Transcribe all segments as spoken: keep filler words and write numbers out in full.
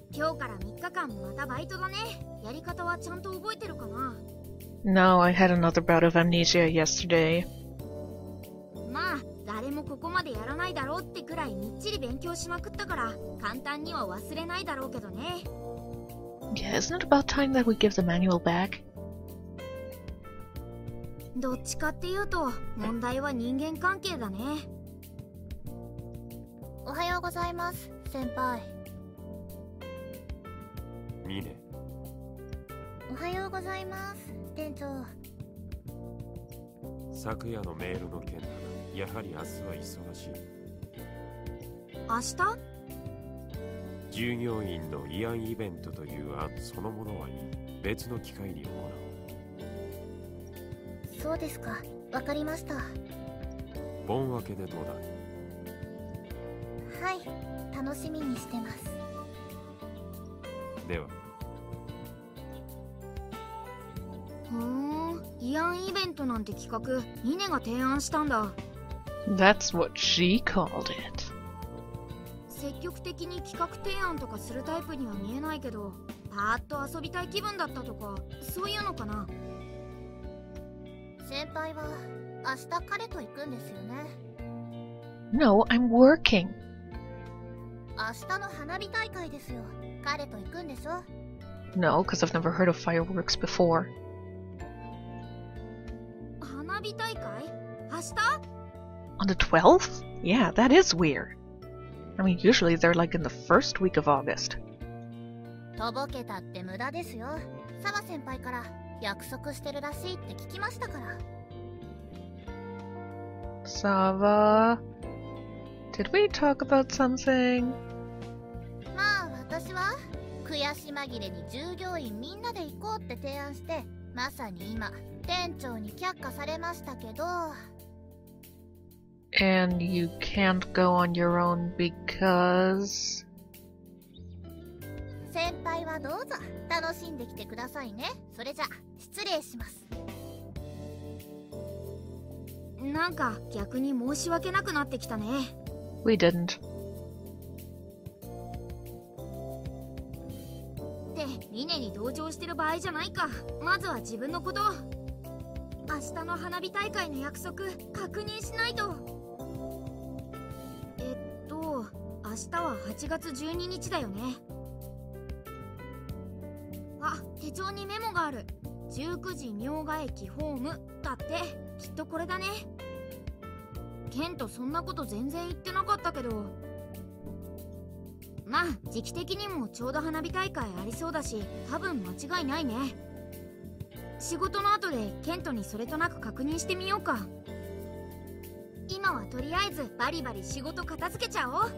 今日からみっかかんまたバイトだね。やり方はちゃんと覚えてるかな？ No, I had another bout of amnesia yesterday. まあ、誰もここまでやらないだろうってくらいみっちり勉強しまくったから簡単には忘れないだろうけどね。 Yeah, isn't it about time that we give the manual back? どっちかっていうと問題は人間関係だね。 おはようございます、先輩。 ミネ。 おはようございます、店長。 昨夜のメールの件だが、やはり明日は忙しい。 明日？ 従業員の慰安イベントという案そのものはいい。別の機会に行おう。 そうですか、わかりました。 盆分けでどうだ？ はい、楽しみにしてます。 では。 ふーん、慰安イベントなんて企画ミネが提案したんだ。 That's what she called it. 積極的に企画提案とかするタイプには見えないけど、パーッと遊びたい気分だったとかそういうのかな。 先輩は明日彼と行くんですよね。 No, I'm working. 明日の花火大会ですよ。彼と行くんでしょ？ No, because I've never heard of fireworks before. 花火大会？明日？ On the twelfth? Yeah, that is weird. I mean, usually they're like in the first week of August. とぼけたって無駄ですよ。澤先輩から約束してるらしいって聞きましたから。 Sava, did we talk about something? まあ私は悔し紛れに従業員みんなで行こうって提案して、まさに今店長に却下されましたけど。 And you can't go on your own because... 先輩はどうぞ楽しんできてくださいね。それじゃ失礼します。 なんか逆に申し訳なくなってきたね。 We didn't. ってミネに同情してる場合じゃないか。まずは自分のことを。明日の花火大会の約束確認しないと。えっと明日ははちがつじゅうににちだよね。あ、手帳にメモがある。じゅうくじ明賀駅ホームだって。きっとこれだね。ケントそんなこと全然言ってなかったけど、まあ時期的にもちょうど花火大会ありそうだし多分間違いないね。仕事の後でケントにそれとなく確認してみようか。今はとりあえずバリバリ仕事片付けちゃおう。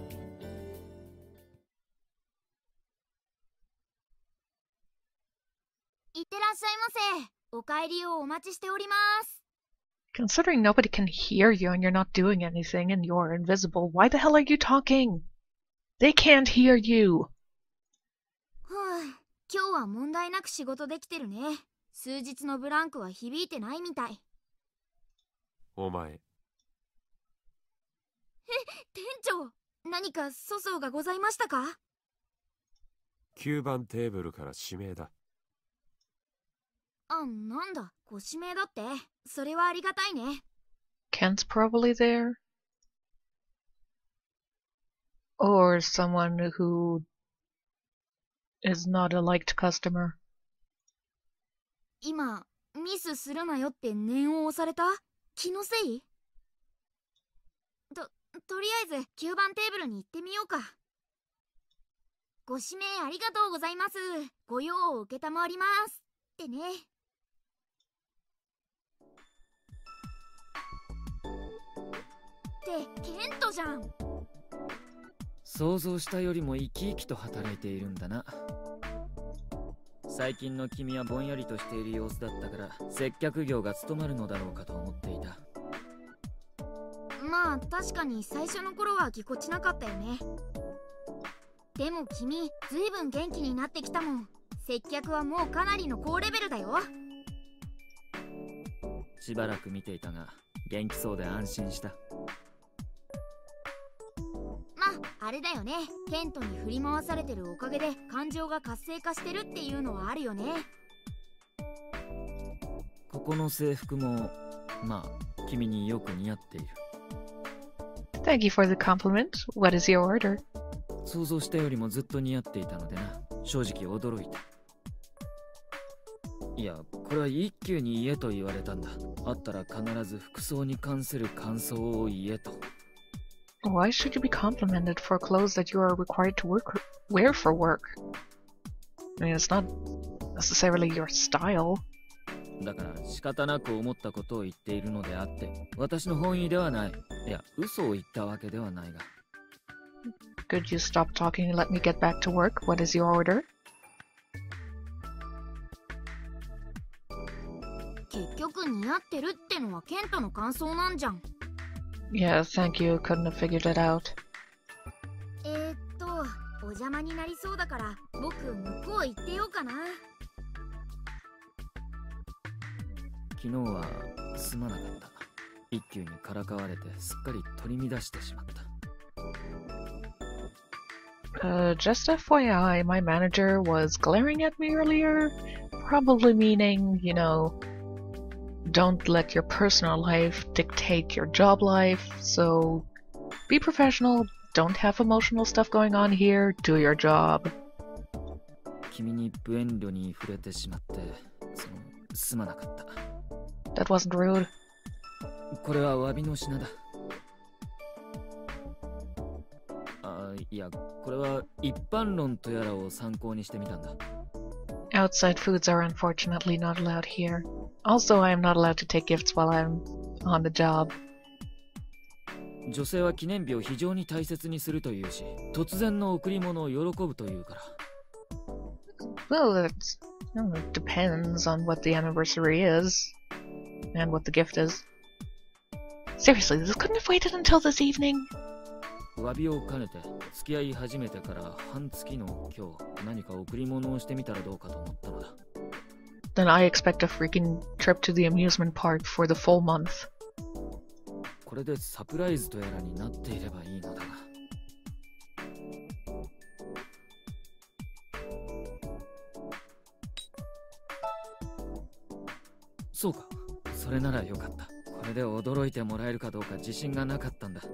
いってらっしゃいませ。お帰りをお待ちしております。 Considering nobody can hear you and you're not doing anything and you're invisible, why the hell are you talking? They can't hear you. ふぅ、今日は問題なく仕事できてるね。数日のブランクは響いてないみたい。 お前。 え、店長、何か粗相がございましたか？ きゅうばんテーブルから指名だ。 あ、なんだ、ご指名だって。それはありがたいね。 Kent's probably there. Or someone who is not a liked customer. 今、ミスするなよって念を押された？気のせい？と、とりあえずきゅうばんテーブルに行ってみようか。ご指名ありがとうございます。ご用を受けたまわります。ってね。ってケントじゃん。 想像したよりも生き生きと働いているんだな。最近の君はぼんやりとしている様子だったから接客業が務まるのだろうかと思っていた。 まあ確かに最初の頃はぎこちなかったよね。でも君ずいぶん元気になってきたもん。接客はもうかなりの高レベルだよ。 しばらく見ていたが元気そうで安心した。 まああれだよね。テントに振り回されてるおかげで感情が活性化してるっていうのはあるよね。 ここの制服もまあ君によく似合っている。 Thank you for the compliment. What is your order? 想像したよりもずっと似合っていたのでな、正直驚いた。いや、これは一休に言えと言われたんだ。あったら必ず服装に関する感想を言えと。 Why should you be complimented for clothes that you are required to work wear for work? I mean, it's not necessarily your style. だから仕方なく思ったことを言っているのであって、私の本意ではない。いや、嘘を言ったわけではないが。 Could you stop talking and let me get back to work? What is your order? 結局似合ってるってのはケントの感想なんじゃん。 Yeah, thank you. Couldn't have figured it out. えーっと、お邪魔になりそうだから僕向こう行ってようかな。 昨日はすまなかった。一休にからかわれてすっかり取り乱してしまった。 Uh, just F Y I, my manager was glaring at me earlier, probably meaning, you know, don't let your personal life dictate your job life, so be professional, don't have emotional stuff going on here, do your job. 君に無遠慮に触れてしまって、その、すまなかった。 That wasn't rude. これは詫びの品だ。あ、いや、これは一般論とやらを参考にしてみたんだ。 Outside foods are unfortunately not allowed here. Also, I am not allowed to take gifts while I'm on the job. 女性は記念日を非常に大切にするというし、突然の贈り物を喜ぶというから。 Well, it's, you know, it depends on what the anniversary is and what the gift is. Seriously, this couldn't have waited until this evening. 詫びを兼ねて付き合い始めてから半月の今日、何か贈り物をしてみたらどうかと思ったのだ。 Then I expect a freaking trip to the amusement park for the full month. これでサプライズとやらになっていればいいのだが。そうか、それならよかった。これで驚いてもらえるかどうか自信がなかったんだ。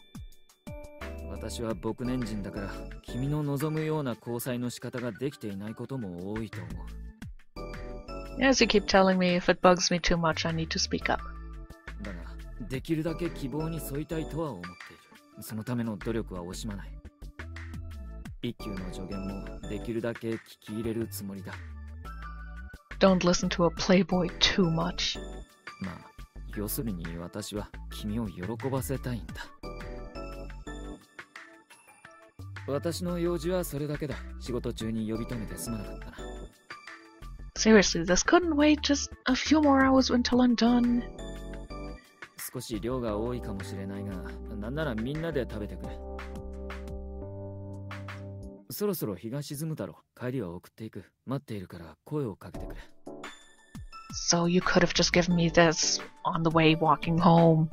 私は牧年人だから君の望むような交際の仕方ができていないことも多いと思う。 As you keep telling me, if it bugs me too much, I need to speak up. だが、できるだけ希望に沿いたいとは思っている。そのための努力は惜しまない。一休の助言もできるだけ聞き入れるつもりだ。 Don't listen to a playboy too much. まあ、要するに私は君を喜ばせたいんだ。私の用事はそれだけだ。仕事中に呼び止めてすまなかったな。 Seriously, this couldn't wait just a few more hours until I'm done. 少し量が多いかもしれないが、なんならみんなで食べてくれ。そろそろ日が沈むだろう。帰りは送っていく。待っているから声をかけてくれ。 So you could have just given me this on the way walking home.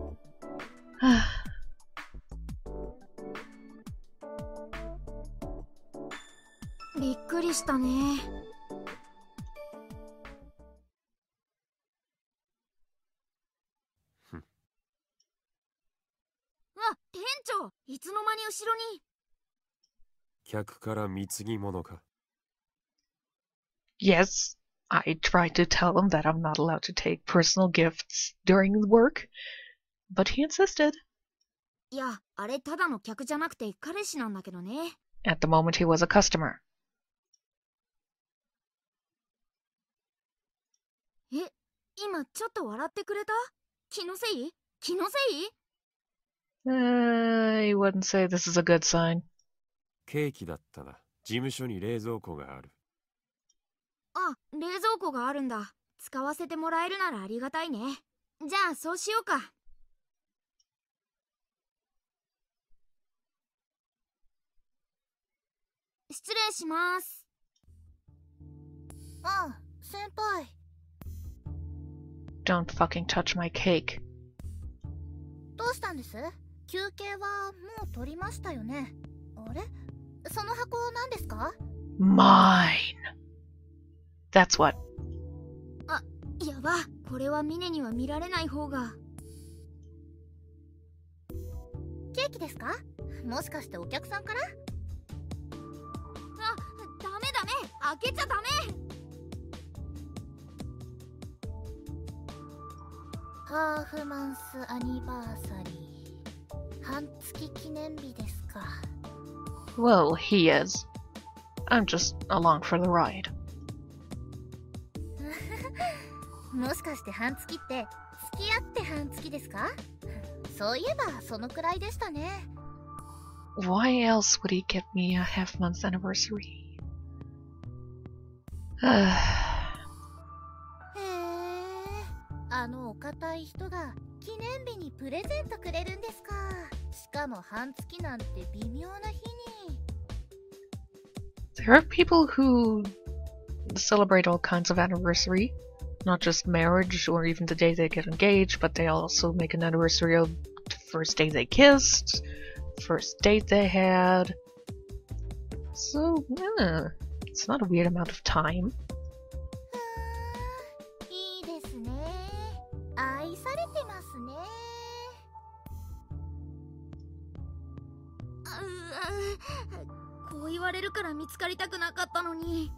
びっくりしたね。あ、店長、いつの間に後ろに。 客から貢ぎ物か。 Yes, I tried to tell him that I'm not allowed to take personal gifts during work, but he insisted. いや、あれただの客じゃなくて彼氏なんだけどね。 At the moment, he was a customer. え、今ちょっと笑ってくれた？気のせい？気のせい？ Uh, I wouldn't say this is a good sign. ケーキだったな。事務所に冷蔵庫がある。 あ、冷蔵庫があるんだ。使わせてもらえるならありがたいね。じゃあそうしようか。失礼します。 ああ、先輩。 Don't fucking touch my cake. どうしたんです？ 休憩はもう取りましたよね。あれ、その箱何ですか？ Mine. That's what. やば、これはミネには見られない方が。 ケーキですか？もしかしてお客さんから？ あ、ダメダメ、開けちゃダメ。 ハーフマンスアニバーサリー、半月記念日ですか。 Well, he is. I'm just along for the ride. もしかして半月って付き合って半月ですか？そういえばそのくらいでしたね。 Why else would he give me a half month anniversary? へえ、あのお堅い人が記念日にプレゼントくれるんですか。しかも半月なんて微妙な日に。 There are people who celebrate all kinds of anniversary, not just marriage or even the day they get engaged, but they also make an anniversary of the first day they kissed, first date they had. So, yeah, it's not a weird amount of time. ふーん、いいですね。愛されてますね。 うう、こう言われるから見つかりたくなかったのに。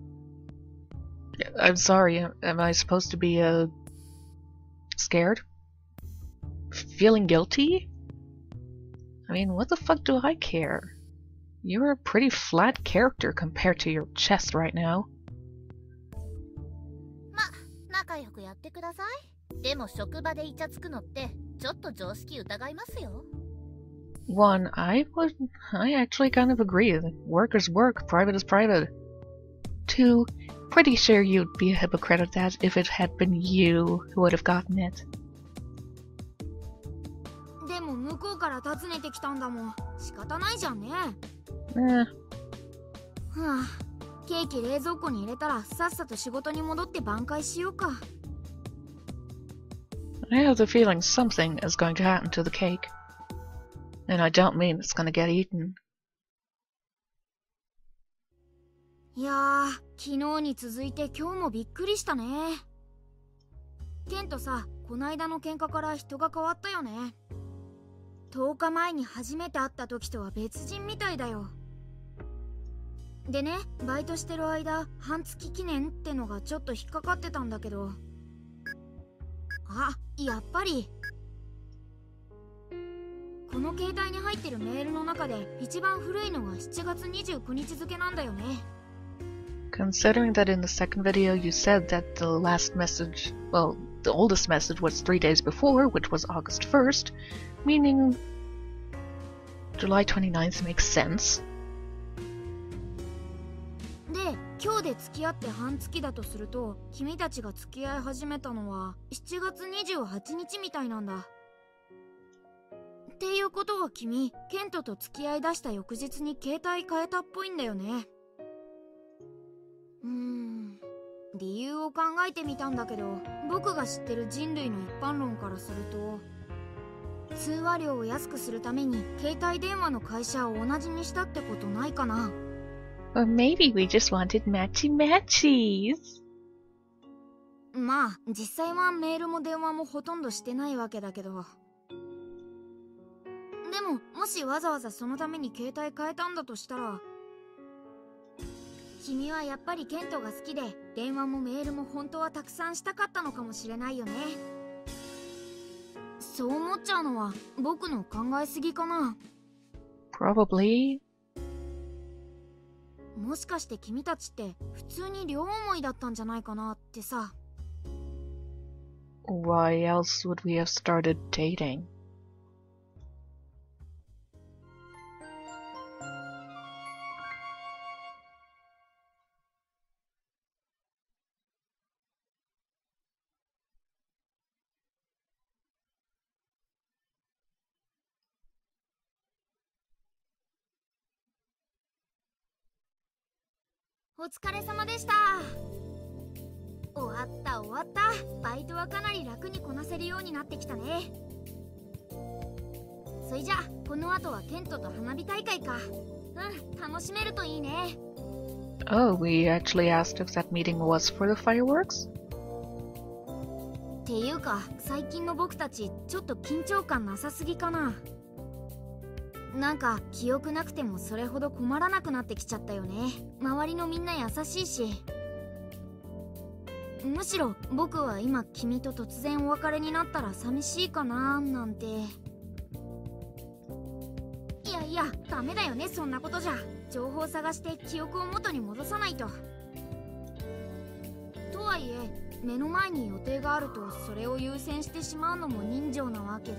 I'm sorry, am I supposed to be, uh, scared? Feeling guilty? I mean, what the fuck do I care? You're a pretty flat character compared to your chest right now. ま、仲良くやってください。でも職場でイチャつくのってちょっと常識疑いますよ。 One, I would, I actually kind of agree. Work is work, private is private. Two, pretty sure you'd be a hypocrite at that if it had been you who would have gotten it. でも向こうから訪ねてきたんだもん。仕方ないじゃんね。 Eh, はあ、ケーキ冷蔵庫に入れたらさっさと仕事に戻って挽回しようか。 I have the feeling something is going to happen to the cake. And I don't mean it's gonna get eaten. いやー、昨日に続いて今日もびっくりしたね。ケントさ、こないだの喧嘩から人が変わったよね。とおかまえに初めて会った時とは別人みたいだよ。でね、バイトしてる間、半月記念ってのがちょっと引っかかってたんだけど。あ、やっぱり。この携帯に入ってるメールの中で一番古いのがしちがつにじゅうくにち付なんだよね。 Considering that in the second video you said that the last message, well, the oldest message was three days before, which was August first, meaning July twenty-ninth makes sense. で、今日で付き合って半月だとすると、君たちが付き合い始めたのはしちがつにじゅうはちにちみたいなんだ。っていうことは君、ケントと付き合いだした翌日に携帯変えたっぽいんだよね。うーん、理由を考えてみたんだけど、僕が知ってる人類の一般論からすると、通話料を安くするために携帯電話の会社を同じにしたってことないかな。 Or maybe we just wanted matchy matchies. まあ、実際はメールも電話もほとんどしてないわけだけど。でも、もしわざわざそのために携帯変えたんだとしたら、君はやっぱりケントが好きで、電話もメールも本当はたくさんしたかったのかもしれないよね。そう思っちゃうのは僕の考えすぎかな。 Probably. もしかして君たちって普通に両思いだったんじゃないかなってさ。 Why else would we have started dating? お疲れ様でした。終わった終わった。バイトはかなり楽にこなせるようになってきたね。 そいじゃこの後はケントと花火大会か。うん、楽しめるといいね。 Oh, we actually asked if that meeting was for the fireworks? っていうか最近の僕たちちょっと緊張感なさすぎかな。なんか記憶なくてもそれほど困らなくなってきちゃったよね。周りのみんな優しいし。むしろ僕は今君と突然お別れになったら寂しいかななんて。いやいやダメだよね、そんなことじゃ。情報を探して記憶を元に戻さないと。とはいえ目の前に予定があるとそれを優先してしまうのも人情なわけで。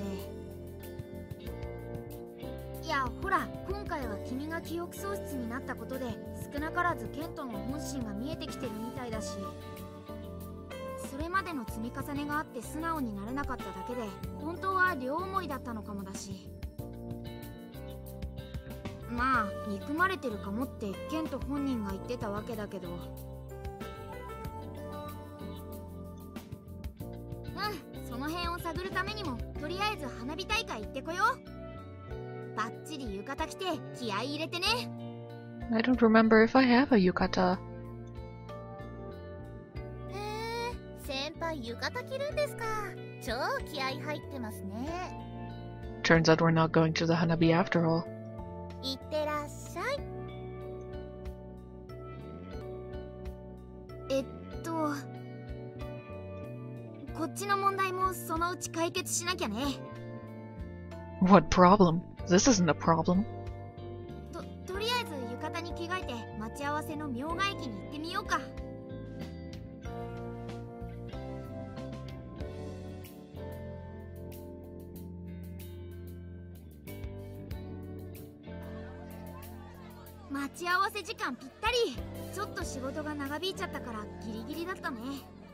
いやほら、今回は君が記憶喪失になったことで少なからずケントの本心が見えてきてるみたいだし、それまでの積み重ねがあって素直になれなかっただけで本当は両思いだったのかもだし。まあ憎まれてるかもってケント本人が言ってたわけだけど。うん、その辺を探るためにもとりあえず花火大会行ってこよう。バッチリ浴衣着て気合い入れてね。 I don't remember if I have a yukata. へえ、先輩浴衣着るんですか。超気合入ってますね。 Turns out we're not going to the hanabi after all. いってらっしゃい。 えっとこっちの問題もそのうち解決しなきゃね。 What problem? This isn't a problem. と、とりあえず浴衣に着替えて待ち合わせの明賀駅に行ってみようか。待ち合わせ時間ぴったり。ちょっと仕事が長引いちゃったからギリギリだったね。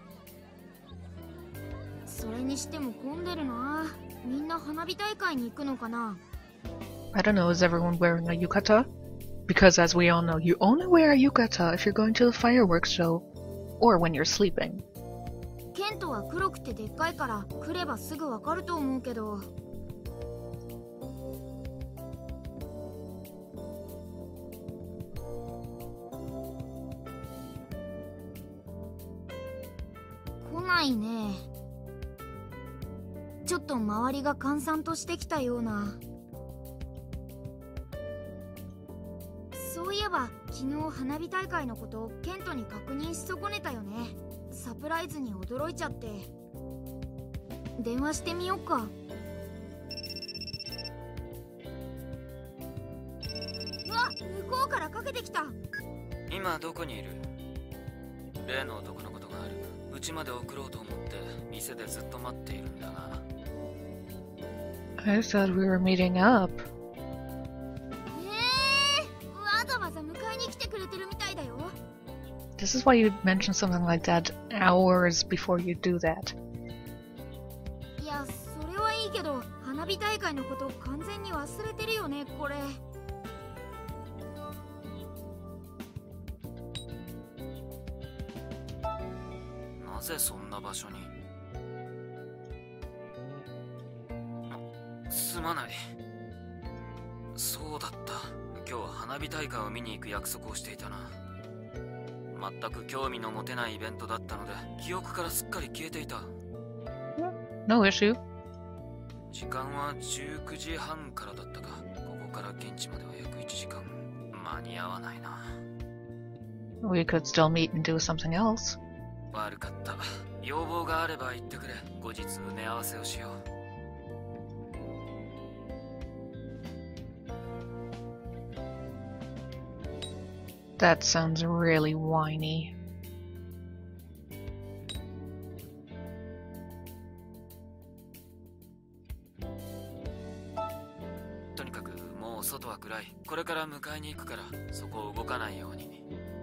それにしても混んでるな。みんな花火大会に行くのかな。 I don't know, is everyone wearing a yukata? Because as we all know, you only wear a yukata if you're going to the fireworks show, or when you're sleeping. ケントは黒くてでっかいから来ればすぐわかると思うけど。来ないね。ちょっと周りが閑散としてきたような。そういえば昨日花火大会のことをケントに確認し損ねたよね。サプライズに驚いちゃって。電話してみよっか。うわ、向こうからかけてきた。 今どこにいる？例の男のことがある。家まで送ろうと思って店でずっと待っているんだが。 I thought we were meeting up. えー、わざわざ迎えに来てくれてるみたいだよ。 This is why you mention something like that hours before you do that. いや、それはいいけど花火大会のこと完全に忘れてるよね、これ。 なぜそんな場所に？すまない。そうだった。今日は花火大会を見に行く約束をしていたな。全く興味の持てないイベントだったので記憶からすっかり消えていた。 No issue. 時間はじゅうくじはんからだったか。ここから現地までは約いちじかん。間に合わないな。 We could still meet and do something else. 悪かった。要望があれば言ってくれ。後日埋め合わせをしよう。 That sounds really whiny. とにかくもう外は暗い。これから迎えに行くからそこを動かないように。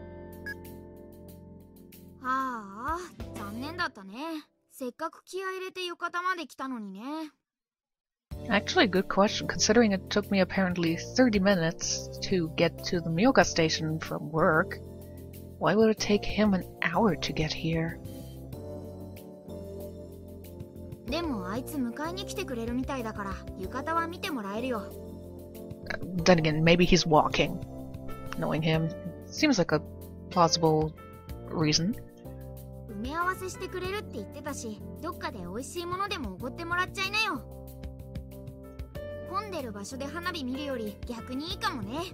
ああ、残念だったね。せっかく気合い入れて浴衣まで来たのにね。 Actually, good question, considering it took me apparently thirty minutes to get to the Myoga station from work. Why would it take him an hour to get here? でもあいつ迎えに来てくれるみたいだから浴衣は見てもらえるよ。 Then again, maybe he's walking. Knowing him, seems like a plausible reason. 埋め合わせしてくれるって言ってたし、どっかで美味しいものでもおごってもらっちゃいなよ。混んでる場所で花火見るより逆にいいかもね。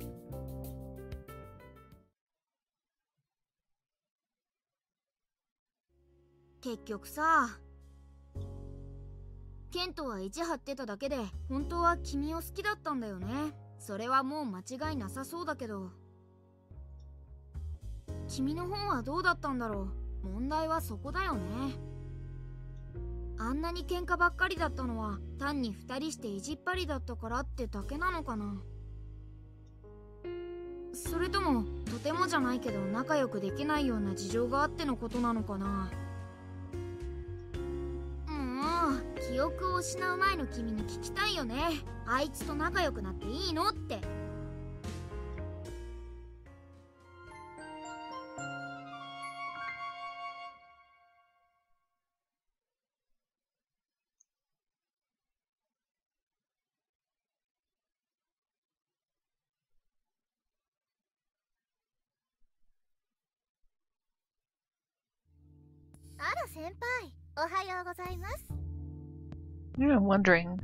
結局さ、ケントは意地張ってただけで本当は君を好きだったんだよね。それはもう間違いなさそうだけど、君の方はどうだったんだろう。問題はそこだよね。あんなに喧嘩ばっかりだったのは単に二人して意地っ張りだったからってだけなのかな。それともとてもじゃないけど仲良くできないような事情があってのことなのかな。もう記憶を失う前の君に聞きたいよね。あいつと仲良くなっていいのって。 あら先輩、おはようございます。 Yeah, I'm wondering.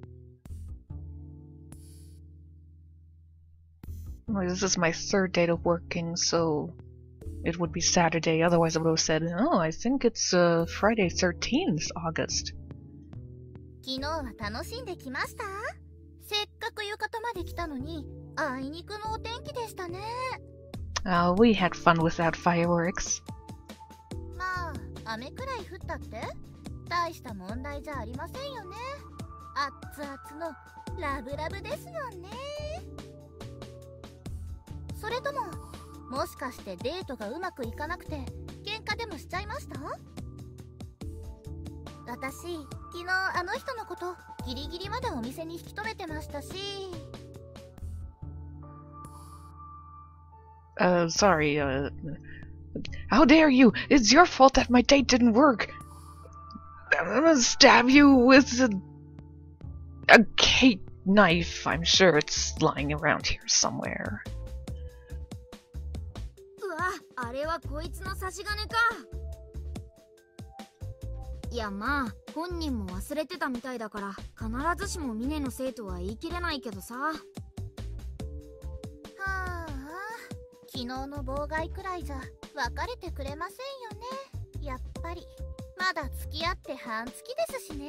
Well, this is my third day of working, so it would be Saturday. Otherwise, I would have said, "Oh, I think it's uh, Friday, thirteenth August." 昨日は楽しんできました？せっかく浴衣まで来たのに、あいにくのお天気でしたね。 Uh, we had fun without fireworks. まあ、雨くらい降ったって大した問題じゃありませんよね。熱々のラブラブですもんね。それとも、もしかしてデートがうまくいかなくて喧嘩でもしちゃいました？私、昨日あの人のことギリギリまでお店に引き止めてましたし。 Uh, sorry, uh... How dare you! It's your fault that my date didn't work! I'm gonna stab you with a... a cake knife. I'm sure it's lying around here somewhere. うわ、あれはこいつの差し金か。いやまあ、本人も忘れてたみたいだから必ずしもミネのせいとは言い切れないけどさ。はあ、昨日の妨害くらいじゃ別れてくれませんよね。やっぱりまだ付き合って半月ですしね。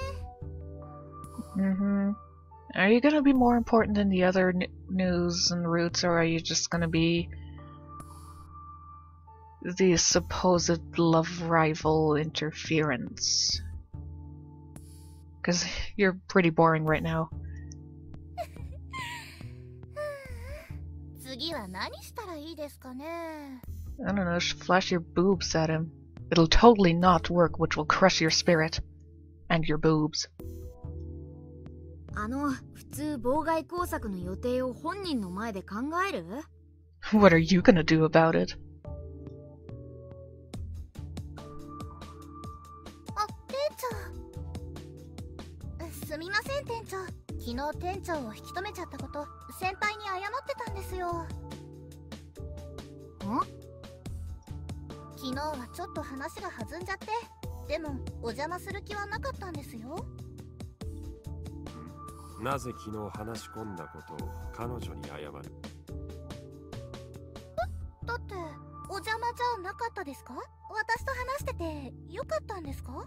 Mm-hmm. Are you gonna be more important than the other n news and routes, or are you just gonna be the supposed love rival interference? Because you're pretty boring right now. 次は何したらいいですかね。 I don't know, just flash your boobs at him. It'll totally not work, which will crush your spirit. And your boobs. あの、普通妨害工作の予定を本人の前で考える？ What are you gonna do about it? あ、店長。すみません店長。昨日店長を引き止めちゃったこと先輩に謝ってたんですよ。ん？昨日はちょっと話が弾んじゃって、でもお邪魔する気はなかったんですよ。 なぜ昨日話し込んだことを彼女に謝る？ だってお邪魔じゃなかったですか？私と話しててよかったんですか？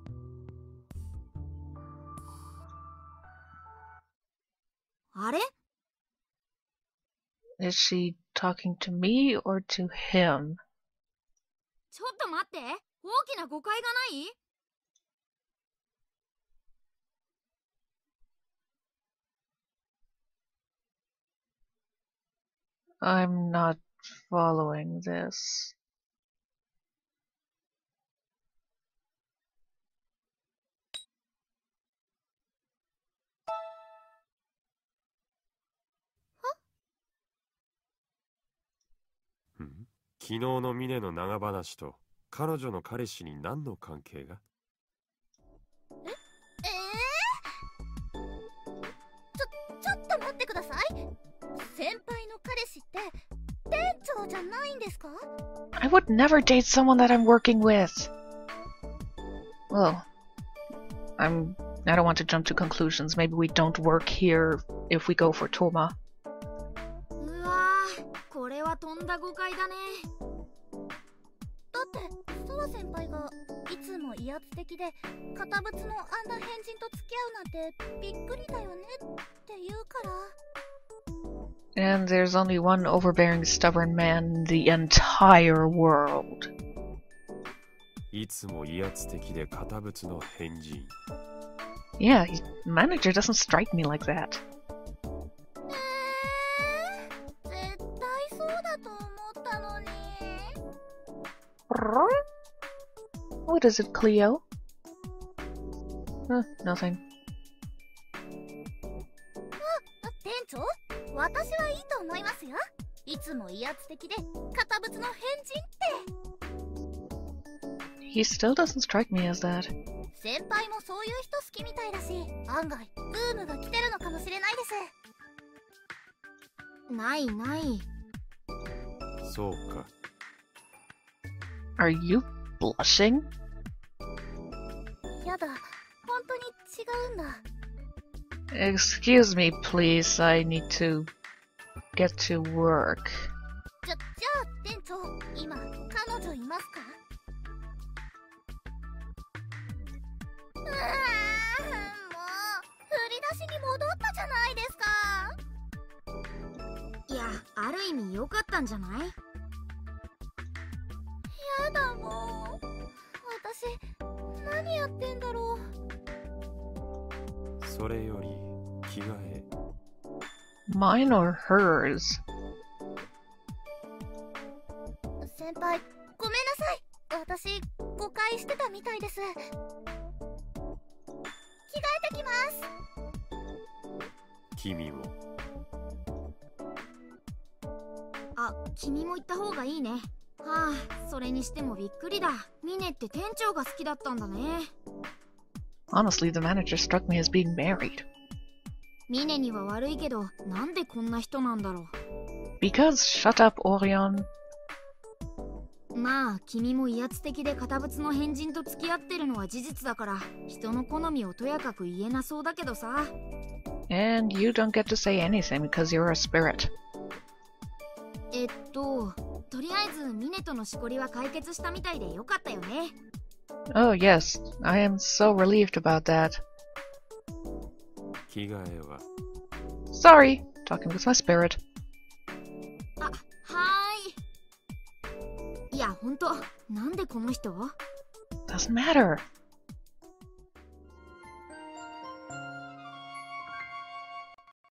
あれ？ Is she talking to me or to him? ちょっと待って、大きな誤解がない？ I'm not following this. Huh? 昨日のミネの長話と彼女の彼氏に何の関係が？ え？ えー、ちょ、ちょっと待ってください。先輩の彼氏って店長じゃないんですか？ I would never date someone that I'm working with. Well, I'm. I don't want to jump to conclusions. Maybe we don't work here if we go for Toma. うわー、これはとんだ誤解だね。 だって沢先輩がいつも威圧的で堅物のあんな変人と付き合うなんてびっくりだよねって言うから。 And there's only one overbearing, stubborn man in the entire world. いつも威圧的で堅物の変人。 Yeah, his manager doesn't strike me like that. えー、絶対そうだと思ったのに。 What is it, Cleo? Huh, nothing. あ、店長、私はいいと思いますよ。いつも威圧的で堅物の変人って。 He still doesn't strike me as that. 先輩もそういう人好きみたいだし、案外ブームが来てるのかもしれないです。 ないない。 そうか。 Are you blushing? やだ、本当に違うんだ。 Excuse me, please. I need to get to work. じゃ、じゃあ店長、今彼女いますか？うーん、もう振り出しに戻ったじゃないですか。 いや、ある意味良かったんじゃない？ やだ、もう私何やってんだろう。 それより着替え。 Mine or hers? 先輩、ごめんなさい。私誤解してたみたいです。着替えてきます。 君も。 あ、君も行った方がいいね。はあ、それにしてもびっくりだ。ミネって店長が好きだったんだね。 Honestly, the manager struck me as being married. ミネには悪いけど、なんでこんな人なんだろう。 Because shut up, Orion. まあ、君も威圧的で堅物の変人と付き合ってるのは事実だから、人の好みをとやかく言えなそうだけどさ。 And you don't get to say anything because you're a spirit. えっと、とりあえずミネとのしこりは解決したみたいでよかったよね。 Oh, yes. I am so relieved about that. 着替えは。 Sorry, talking with my spirit. あ、はーい。いや、ほんと、なんでこの人？ Doesn't matter.